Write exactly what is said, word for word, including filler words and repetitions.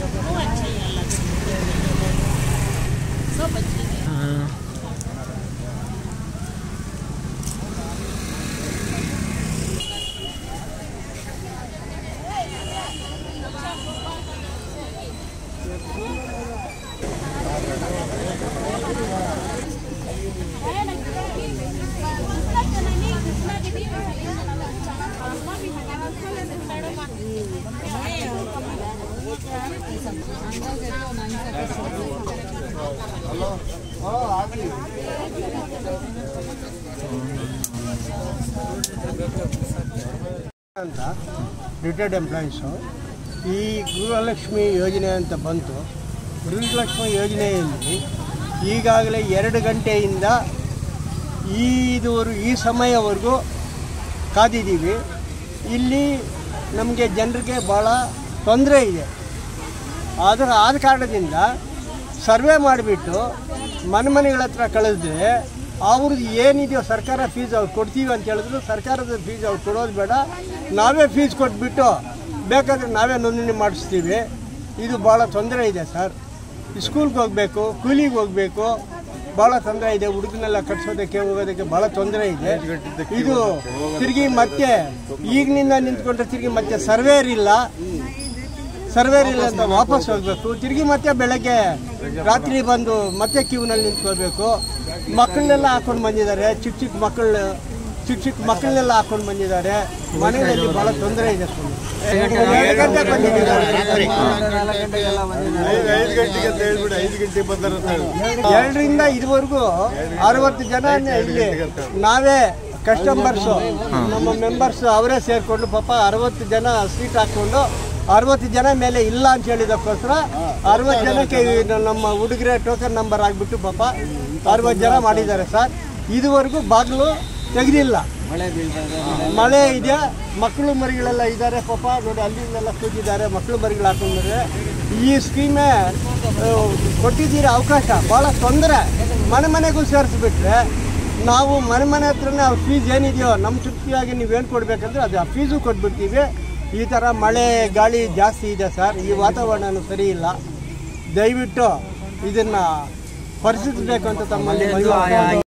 वो अच्छा ही है सब अच्छे हैं। ಅಂತ ರಿಟೈರ್ಡ್ ಎಂಪ್ಲಾಯೀಸು ಈ ಗೃಹಲಕ್ಷ್ಮಿ ಯೋಜನೆ ಅಂತ ಬಂತು. ಗೃಹಲಕ್ಷ್ಮಿ ಯೋಜನೆಯಲ್ಲಿ ಈಗಾಗಲೇ ಎರಡು ಗಂಟೆಯಿಂದ ಈ ಇದುವರೆಗೂ ಈ ಸಮಯವರೆಗೂ ಕಾದಿದ್ದೀವಿ. ಇಲ್ಲಿ ನಮಗೆ ಜನರಿಗೆ ಭಾಳ ತೊಂದರೆ ಇದೆ. ಅದರ ಆದ ಕಾರಣದಿಂದ ಸರ್ವೆ ಮಾಡಿಬಿಟ್ಟು ಮನೆ ಮನೆಗಳ ಹತ್ರ ಕಳಿಸಿದ್ರೆ ಅವ್ರದ್ದು ಏನಿದೆಯೋ ಸರ್ಕಾರ ಫೀಸ್ ಅವ್ರು ಕೊಡ್ತೀವಿ ಅಂತ ಹೇಳಿದ್ರು. ಸರ್ಕಾರದ ಫೀಸ್ ಅವ್ರು ಕೊಡೋದು ಬೇಡ, ನಾವೇ ಫೀಸ್ ಕೊಟ್ಬಿಟ್ಟು ಬೇಕಾದರೆ ನಾವೇ ನೋಂದಣಿ ಮಾಡಿಸ್ತೀವಿ. ಇದು ಭಾಳ ತೊಂದರೆ ಇದೆ ಸರ್. ಸ್ಕೂಲ್ಗೆ ಹೋಗಬೇಕು, ಕೂಲಿಗೆ ಹೋಗಬೇಕು, ಭಾಳ ತೊಂದರೆ ಇದೆ. ಹುಡುಗನೆಲ್ಲ ಕಟ್ಸೋದಕ್ಕೆ ಹೋಗೋದಕ್ಕೆ ಭಾಳ ತೊಂದರೆ ಇದೆ. ಇದು ತಿರುಗಿ ಮತ್ತೆ ಈಗಿನಿಂದ ನಿಂತ್ಕೊಂಡ್ರೆ ತಿರುಗಿ ಮತ್ತೆ ಸರ್ವೇರ್ ಇಲ್ಲ ಸರ್ವೇರ್ ಇಲ್ಲ ಅಂತ ವಾಪಸ್ ಹೋಗಬೇಕು. ತಿರುಗಿ ಮತ್ತೆ ಬೆಳಗ್ಗೆ ರಾತ್ರಿ ಬಂದು ಮತ್ತೆ ಕ್ಯೂನಲ್ಲಿ ನಿಂತ್ಕೋಬೇಕು. ಮಕ್ಕಳನ್ನೆಲ್ಲ ಹಾಕೊಂಡು ಬಂದಿದ್ದಾರೆ, ಚಿಕ್ಕ ಚಿಕ್ಕ ಮಕ್ಕಳು ಚಿಕ್ಕ ಚಿಕ್ಕ ಮಕ್ಕಳನ್ನೆಲ್ಲ ಹಾಕೊಂಡು ಬಂದಿದ್ದಾರೆ. ಮನೆಯಲ್ಲಿ ಭಾಳ ತೊಂದರೆ ಇದೆ. ಎರಡು ಗಂಟೆ ಬಂದಿದ್ದಾರೆ, ಎರಡರಿಂದ ಇದುವರೆಗೂ ಅರವತ್ತು ಜನ ಇಲ್ಲಿ ನಾವೇ ಕಸ್ಟಮರ್ಸು ನಮ್ಮ ಮೆಂಬರ್ಸು ಅವರೇ ಸೇರಿಕೊಂಡು ಪಾಪ ಅರವತ್ತು ಜನ ಸೀಟ್ ಹಾಕ್ಕೊಂಡು ಅರವತ್ತು ಜನ ಮೇಲೆ ಇಲ್ಲ ಅಂತ ಹೇಳಿದಕ್ಕೋಸ್ಕರ ಅರವತ್ತು ಜನಕ್ಕೆ ನಮ್ಮ ಹುಡುಗರೆ ಟೋಕನ್ ನಂಬರ್ ಆಗಿಬಿಟ್ಟು ಪಾಪ ಅರವತ್ತು ಜನ ಮಾಡಿದ್ದಾರೆ ಸರ್. ಇದುವರೆಗೂ ಬಾಗಿಲು ತೆಗೆದಿಲ್ಲ. ಮಳೆ ಇದೆ, ಮಕ್ಕಳು ಮರಿಗಳೆಲ್ಲ ಇದ್ದಾರೆ ಪಾಪ. ನೋಡಿ ಅಲ್ಲಿಂದೆಲ್ಲ ಕೂತಿದ್ದಾರೆ, ಮಕ್ಕಳು ಮರಿಗಳು ಹಾಕೊಂಡ್ರೆ. ಈ ಸ್ಕೀಮೇ ಕೊಟ್ಟಿದ್ದೀರ ಅವಕಾಶ, ಭಾಳ ತೊಂದರೆ. ಮನೆ ಮನೆಗೂ ಸೇರಿಸ್ಬಿಟ್ರೆ ನಾವು ಮನೆ ಮನೆ ಹತ್ರನೇ ಅವ್ರ ಫೀಸ್ ಏನಿದೆಯೋ ನಮ್ಮ ತೃಪ್ತಿಯಾಗಿ ನೀವೇನು ಕೊಡಬೇಕಂದ್ರೆ ಅದು ಆ ಫೀಸು ಕೊಟ್ಬಿಡ್ತೀವಿ. ಈ ಥರ ಮಳೆ ಗಾಳಿ ಜಾಸ್ತಿ ಇದೆ ಸರ್. ಈ ವಾತಾವರಣನೂ ಸರಿ ಇಲ್ಲ. ದಯವಿಟ್ಟು ಇದನ್ನು ಪರಿಶೀಲಿಸಬೇಕು ಅಂತ ತಮ್ಮಲ್ಲಿ